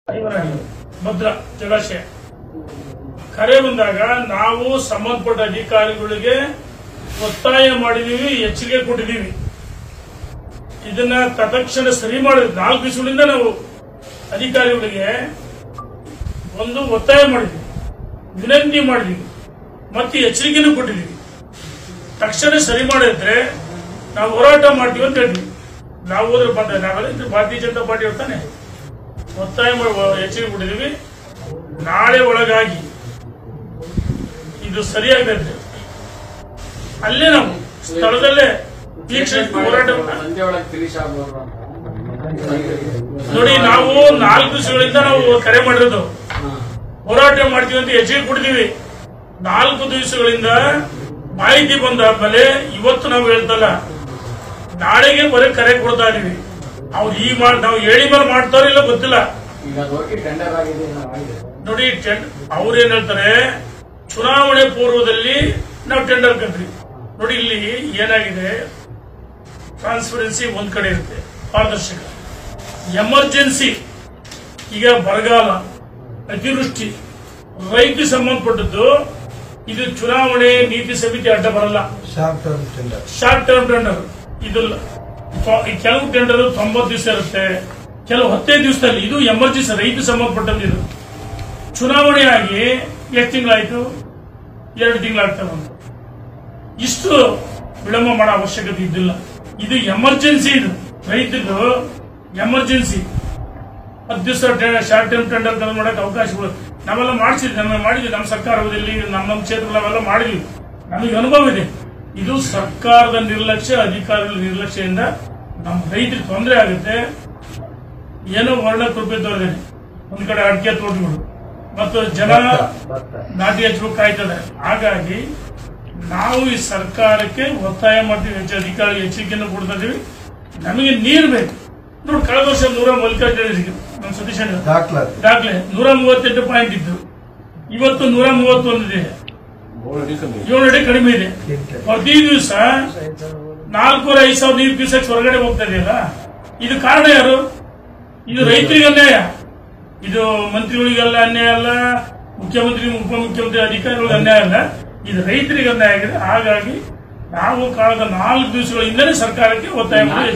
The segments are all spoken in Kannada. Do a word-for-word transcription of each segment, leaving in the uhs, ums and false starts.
ಭದ್ರಾ ಜಲಾಶಯ ಕರೆ ಬಂದಾಗ ನಾವು ಸಂಬಂಧಪಟ್ಟ ಅಧಿಕಾರಿಗಳಿಗೆ ಒತ್ತಾಯ ಮಾಡಿದೀವಿ, ಎಚ್ಚರಿಕೆ ಕೊಟ್ಟಿದ್ದೀವಿ. ಇದನ್ನ ತತ್ಕ್ಷಣ ಸರಿ ಮಾಡಿದ್ವಿ. ನಾಲ್ಕು ದಿವಸಗಳಿಂದ ನಾವು ಅಧಿಕಾರಿಗಳಿಗೆ ಒಂದು ಒತ್ತಾಯ ಮಾಡಿದ್ವಿ, ವಿನಂತಿ ಮಾಡಿದ್ವಿ, ಮತ್ತೆ ಎಚ್ಚರಿಕೆನೂ ಕೊಟ್ಟಿದ್ದೀವಿ. ತಕ್ಷಣ ಸರಿ ಮಾಡಿದ್ರೆ ನಾವು ಹೋರಾಟ ಮಾಡ್ತೀವಿ ಅಂತ ಹೇಳಿದ್ವಿ. ನಾವು ಹೋದ್ರೆ ಬಂದ ನಾವೆಲ್ಲ ಭಾರತೀಯ ಜನತಾ ಪಾರ್ಟಿ ಇರ್ತಾನೆ ಒತ್ತಾಯ ಎಚ್ಚರಿಕೆ ಕೊಟ್ಟಿದ್ದೀವಿ. ನಾಳೆ ಒಳಗಾಗಿ ಇದು ಸರಿಯಾಗದ್ರೆ ಅಲ್ಲೇ ನಾವು ಸ್ಥಳದಲ್ಲೇ ಹೋರಾಟ ನೋಡಿ. ನಾವು ನಾಲ್ಕು ದಿವಸಗಳಿಂದ ನಾವು ಕರೆ ಮಾಡಿರೋದು ಹೋರಾಟ ಮಾಡ್ತೀವಿ ಅಂತ ಎಚ್ಚರಿಕೆ ಕೊಡ್ತೀವಿ. ನಾಲ್ಕು ದಿವಸಗಳಿಂದ ಮಾಹಿತಿ ಬಂದಾದ್ಮೇಲೆ ಇವತ್ತು ನಾವು ಹೇಳ್ತಲ್ಲ, ನಾಳೆಗೆ ಬರೀ ಕರೆ ಕೊಡ್ತಾ ಇದೀವಿ. ಅವ್ರು ಈಗ ಮಾಡಿ ನಾವು ಹೇಳಿ ಮೇಲೆ ಮಾಡ್ತಾರೋ ಇಲ್ಲ ಗೊತ್ತಿಲ್ಲ. ನೋಡಿ ಅವ್ರೇನ್ ಹೇಳ್ತಾರೆ, ಚುನಾವಣೆ ಪೂರ್ವದಲ್ಲಿ ನಾವು ಟೆಂಡರ್ ಕಂಡ್ರಿ. ನೋಡಿ ಇಲ್ಲಿ ಏನಾಗಿದೆ, ಟ್ರಾನ್ಸ್ಪರೆನ್ಸಿ ಒಂದ್ ಕಡೆ ಇರುತ್ತೆ, ಪಾರದರ್ಶಕ. ಎಮರ್ಜೆನ್ಸಿ ಈಗ ಬರಗಾಲ, ಅತಿವೃಷ್ಟಿ, ರೈತ ಸಂಬಂಧಪಟ್ಟದ್ದು, ಇದು ಚುನಾವಣೆ ನೀತಿ ಸಮಿತಿ ಅಡ್ಡ ಬರಲ್ಲ. Short term tender short term tender ಇದು ಕೆಲವು ಟೆಂಡರ್ ತೊಂಬತ್ತು ದಿವಸ ಇರುತ್ತೆ, ಕೆಲವು ಹತ್ತೈದು ದಿವಸದಲ್ಲಿ. ಇದು ಎಮರ್ಜೆನ್ಸಿ ರೈತ ಸಂಬಂಧಪಟ್ಟದ್ದು. ಇದು ಚುನಾವಣೆ ಆಗಿ ಎಷ್ಟು ತಿಂಗಳಾಯ್ತು? ಎರಡು ತಿಂಗಳಾಗ್ತಾ ಬಂತು. ಇಷ್ಟು ವಿಳಂಬ ಮಾಡೋ ಅವಶ್ಯಕತೆ ಇದ್ದಿಲ್ಲ. ಇದು ಎಮರ್ಜೆನ್ಸಿ, ಇದು ರೈತರು ಎಮರ್ಜೆನ್ಸಿ. ಹತ್ತು ದಿವಸ ಶಾರ್ಟ್ ಟರ್ಮ್ ಟೆಂಡರ್ ಮಾಡಕ್ಕೆ ಅವಕಾಶಗಳು ನಾವೆಲ್ಲ ಮಾಡಿಸಿದ್ವಿ, ನಮ್ಮ ಮಾಡಿದ್ವಿ. ನಮ್ಮ ಸರ್ಕಾರದಲ್ಲಿ ನಮ್ಮ ನಮ್ಮ ಕ್ಷೇತ್ರ ನಾವೆಲ್ಲ ಮಾಡಿದ್ವಿ. ನಮಗೆ ಅನುಭವ ಇದೆ. ಇದು ಸರ್ಕಾರದ ನಿರ್ಲಕ್ಷ್ಯ, ಅಧಿಕಾರಿಗಳ ನಿರ್ಲಕ್ಷ್ಯದಿಂದ ನಮ್ಮ ರೈತರಿಗೆ ತೊಂದರೆ ಆಗುತ್ತೆ. ಏನೋ ವರ್ಣ ಕೃಪೆ ತೋರಿದ್ದೇನೆ. ಒಂದ್ ಕಡೆ ಅಡಿಕೆ ತೋಟಗಳು ಮತ್ತು ಜನ ನಾಟಿ ಹಚ್ಚಬೇಕು ಕಾಯ್ತದೆ. ಹಾಗಾಗಿ ನಾವು ಈ ಸರ್ಕಾರಕ್ಕೆ ಒತ್ತಾಯ ಮಾಡ್ತೀವಿ, ಹೆಚ್ಚು ಅಧಿಕಾರಿ ಎಚ್ಚರಿಕೆಯನ್ನು ಕೊಡ್ತಾ ಇದೀವಿ. ನಮಗೆ ನೀರು ಬೇಕು. ನೋಡಿ, ಕಳೆದ ವರ್ಷ ನೂರ ಮಲ್ಲಿಕಾರ್ಜುನ ನಮ್ಮ ಸತೀಶ್ ದಾಖಲೆ ನೂರ ಮೂವತ್ತೆಂಟು ಪಾಯಿಂಟ್ ಇತ್ತು. ಇವತ್ತು ನೂರ ಮೂವತ್ತೊಂದಿದೆ, ಏಳು ಅಡಿ ಕಡಿಮೆ ಇದೆ. ಪ್ರತಿ ದಿವಸ ನಾಲ್ಕೂರ ಐದು ಸಾವಿರ ನೀರು ಕ್ಯೂಸೆಕ್ಸ್ ಹೊರಗಡೆ ಹೋಗ್ತಾ ಇದೆಯಲ್ಲ, ಇದು ಕಾರಣ ಯಾರು? ಇದು ರೈತರಿಗೆ ಅನ್ಯಾಯ. ಇದು ಮಂತ್ರಿಗಳಿಗೆಲ್ಲ ಅನ್ಯಾಯ ಅಲ್ಲ, ಮುಖ್ಯಮಂತ್ರಿ ಉಪಮುಖ್ಯಮಂತ್ರಿ ಅಧಿಕಾರಿಗಳಿಗೆ ಅನ್ಯಾಯ ಅಲ್ಲ, ಇದು ರೈತರಿಗೆ ಅನ್ಯಾಯ ಆಗಿದೆ. ಹಾಗಾಗಿ ನಾವು ಕಳೆದ ನಾಲ್ಕು ದಿವಸಗಳಿಂದಲೇ ಸರ್ಕಾರಕ್ಕೆ ಒತ್ತಾಯ ಮಾಡಿ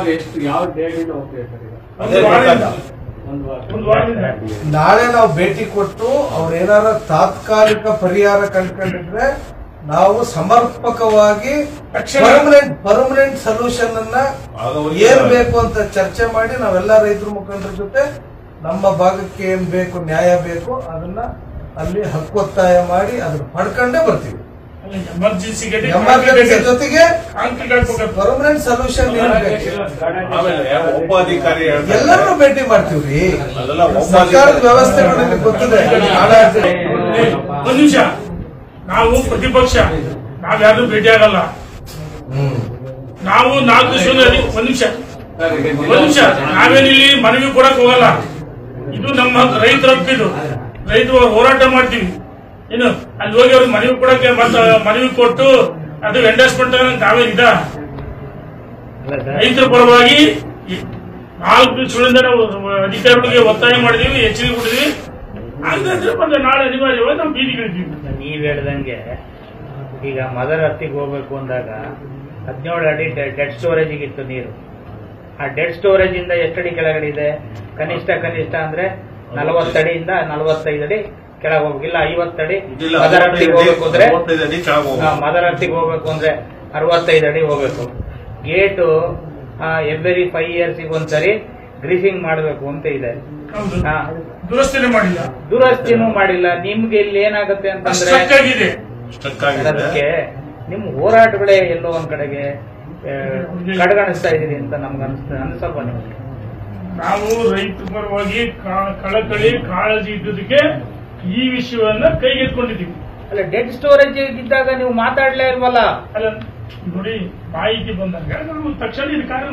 ನಾಳೆ ನಾವು ಭೇಟಿ ಕೊಟ್ಟು ಅವ್ರೇನಾರ ತಾತ್ಕಾಲಿಕ ಪರಿಹಾರ ಕಂಡುಕೊಂಡಿದ್ರೆ ನಾವು ಸಮರ್ಪಕವಾಗಿ ಪರ್ಮನೆಂಟ್ ಪರ್ಮನೆಂಟ್ ಸೊಲ್ಯೂಷನ್ ಅನ್ನ ಏನ್ ಬೇಕು ಅಂತ ಚರ್ಚೆ ಮಾಡಿ ನಾವೆಲ್ಲ ರೈತರ ಮುಖಂಡರ ಜೊತೆ ನಮ್ಮ ಭಾಗಕ್ಕೆ ಏನ್ ಬೇಕು, ನ್ಯಾಯ ಬೇಕು, ಅದನ್ನ ಅಲ್ಲಿ ಹಕ್ಕೊತ್ತಾಯ ಮಾಡಿ ಅದನ್ನ ಪಡ್ಕೊಂಡೇ ಬರ್ತೀವಿ. ಎಮರ್ಜೆನ್ಸಿ ಜೊತೆಗೆ ಪರ್ಮನೆಂಟ್ ಸೊಲ್ಯೂಷನ್ ಒಬ್ಬ ಅಧಿಕಾರಿ ಎಲ್ಲರೂ ಭೇಟಿ ಮಾಡ್ತೀವ್ರಿ. ಸರ್ಕಾರದ ವ್ಯವಸ್ಥೆಗಳು ಗೊತ್ತಿದೆ. ಒಂದು ನಿಮಿಷ, ನಾವು ಪ್ರತಿಪಕ್ಷ, ನಾವ್ ಯಾರು ಭೇಟಿ ಆಗಲ್ಲ. ನಾವು ನಾಲ್ಕು ದಿವಸ ಒಂದ್ ನಿಮಿಷ ಒಂದ್ ನಿಮಿಷ ನಾವೇನಿಲ್ಲಿ ಮನವಿ ಕೊಡಕ್ ಹೋಗಲ್ಲ. ಇದು ನಮ್ಮ ರೈತರ ಹಕ್ಕಿದು. ರೈತರು ಹೋರಾಟ ಮಾಡ್ತೀವಿ. ಏನು ಅಲ್ಲಿ ಹೋಗಿ ಅವ್ರಿಗೆ ಮನವಿ ಕೊಡಕ್ಕೆ ಮತ್ತೆ ಮನವಿ ಕೊಟ್ಟು ಅದು ಎಂಡರ್ಸ್ಮೆಂಟ್ ನಾವೇನಿದ ರೈತರ ಪರವಾಗಿ ನಾಲ್ಕು ದಿವಸಗಳಿಂದ ನಾವು ಅಧಿಕಾರಿಗಳಿಗೆ ಒತ್ತಾಯ ಮಾಡಿದೀವಿ, ಎಚ್ಚರಿಕೆ ಕೊಟ್ಟಿದೀವಿ. ಹಾಗಾದ್ರೆ ಮತ್ತೆ ನಾಳೆ ಅನಿವಾರ್ಯವಾಗಿ ನಾವು ಬೀದಿಗಿಳಿತೀವಿ. ನೀವ್ ಹೇಳ್ದಂಗೆ ಈಗ ಮದರ್ ಹತ್ತಿಗೆ ಹೋಗ್ಬೇಕು ಅಂದಾಗ ಹದಿನೇಳು ಅಡಿ ಡೆಡ್ ಸ್ಟೋರೇಜ್ ಇತ್ತು ನೀರು. ಆ ಡೆಡ್ ಸ್ಟೋರೇಜ್ ಇಂದ ಎಷ್ಟಡಿ ಕೆಳಗಡೆ ಇದೆ? ಕನಿಷ್ಠ ಕನಿಷ್ಠ ಅಂದ್ರೆ ನಲವತ್ತಡಿಯಿಂದ ನಲವತ್ತೈದು ಅಡಿ ಕೆಳಗೆ ಹೋಗ್ಬೇಕಿಲ್ಲ, ಐವತ್ತಡಿ. ಮದರ್ ಹತ್ತಿಗೆ ಹೋಗ್ಬೇಕು ಅಂದ್ರೆ ಮದರ್ ಹತ್ತಿಗೆ ಹೋಗ್ಬೇಕು ಅಂದ್ರೆ ಅರವತ್ತೈದು ಅಡಿ ಹೋಗ್ಬೇಕು. ಗೇಟು ಎವ್ರಿ ಫೈವ್ ಇಯರ್ಸ್ ಒಂದ್ಸರಿ ಗ್ರೀಸಿಂಗ್ ಮಾಡಬೇಕು ಅಂತ ಇದೆ. ದುರಸ್ತಿನೂ ಮಾಡಿಲ್ಲ ದುರಸ್ತಿನೂ ಮಾಡಿಲ್ಲ. ನಿಮ್ಗೆ ಇಲ್ಲಿ ಏನಾಗುತ್ತೆ ಅಂತಂದ್ರೆ ಅದಕ್ಕೆ ನಿಮ್ ಹೋರಾಟಗಳೇ ಎಲ್ಲೋ ಒಂದ್ ಕಡೆಗೆ ಕಡೆಗಣಿಸ್ತಾ ಇದೀರಿ ಅಂತ ನಮ್ಗೆ ಅನ್ಸಲ್ವಾ? ನಿಮ್ಗೆ ನಾವು ರೈತರ ಪರವಾಗಿ ಕಳಕಳಿ ಕಾಳಜಿ ಇದ್ದುದಕ್ಕೆ ಈ ವಿಷಯವನ್ನ ಕೈಗೆತ್ಕೊಂಡಿದ್ದೀವಿ. ಅಲ್ಲ, ಡೆಡ್ ಸ್ಟೋರೇಜ್ ಇದ್ದಾಗ ನೀವು ಮಾತಾಡ್ಲೇ ಇಲ್ವಲ್ಲ? ಅಲ್ಲ ನೋಡಿ, ಮಾಹಿತಿ ಬಂದಾಗ ನಾವು ತಕ್ಷಣ ಇದು ಕಾರ್ಯ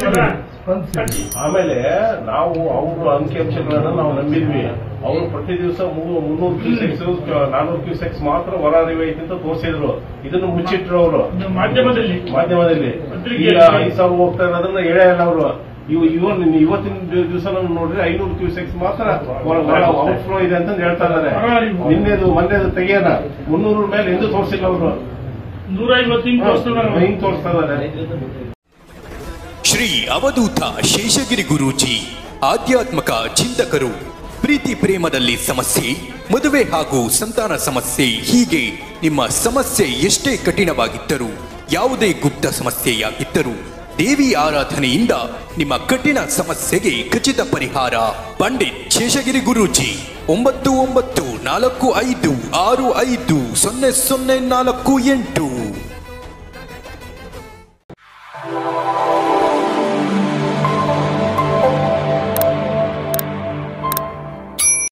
ಆಮೇಲೆ ನಾವು ಅವ್ರ ಅಂಕಿಅಂಶಗಳನ್ನ ನಾವು ನಂಬಿದ್ವಿ. ಅವರು ಪ್ರತಿ ದಿವಸ ಮುನ್ನೂರು ಕ್ಯೂಸೆಕ್ಸ್ ನಾನೂರು ಕ್ಯೂಸೆಕ್ಸ್ ಮಾತ್ರ ಹೊರ ಹರಿವೆ ಐತೆ ಅಂತ ತೋರಿಸಿದ್ರು. ಇದನ್ನು ಮುಚ್ಚಿಟ್ರು ಅವರು ಮಾಧ್ಯಮದಲ್ಲಿ ಮಾಧ್ಯಮದಲ್ಲಿ ಈಗ ಐದು ಸಾವಿರ ಹೋಗ್ತಾ ಇರೋದನ್ನ ಹೇಳೇ ಇಲ್ಲ ಅವರು. ಇವ ಇವನ್ ಇವತ್ತಿನ ದಿವಸ ನೋಡಿದ್ರೆ ಐನೂರು ಕ್ಯೂಸೆಕ್ಸ್ ಮಾತ್ರ ಔಟ್ಫ್ಲೋ ಇದೆ ಅಂತ ಹೇಳ್ತಾ ಇದ್ದಾರೆ. ನಿನ್ನೆದು ಮೊನ್ನೆದು ತೆಗೆಯೋಣ ಮುನ್ನೂರ ಮೇಲೆ ಎಂದು ತೋರಿಸಿಲ್ಲ ಅವರು, ನೂರ ಐವತ್ತು ಹಿಂಗ್ ತೋರಿಸ್ತಾ ಇದ್ದಾರೆ. ಶ್ರೀ ಅವಧೂತ ಶೇಷಗಿರಿ ಗುರೂಜಿ ಆಧ್ಯಾತ್ಮಕ ಚಿಂತಕರು. ಪ್ರೀತಿ ಪ್ರೇಮದಲ್ಲಿ ಸಮಸ್ಯೆ, ಮದುವೆ ಹಾಗೂ ಸಂತಾನ ಸಮಸ್ಯೆ, ಹೀಗೆ ನಿಮ್ಮ ಸಮಸ್ಯೆ ಎಷ್ಟೇ ಕಠಿಣವಾಗಿದ್ದರೂ, ಯಾವುದೇ ಗುಪ್ತ ಸಮಸ್ಯೆಯಾಗಿದ್ದರೂ ದೇವಿ ಆರಾಧನೆಯಿಂದ ನಿಮ್ಮ ಕಠಿಣ ಸಮಸ್ಯೆಗೆ ಖಚಿತ ಪರಿಹಾರ. ಪಂಡಿತ್ ಶೇಷಗಿರಿ ಗುರೂಜಿ ಒಂಬತ್ತು ಒಂಬತ್ತು ನಾಲ್ಕು ಐದು ಆರು ಐದು ಸೊನ್ನೆ ಸೊನ್ನೆ ನಾಲ್ಕು ಎಂಟು.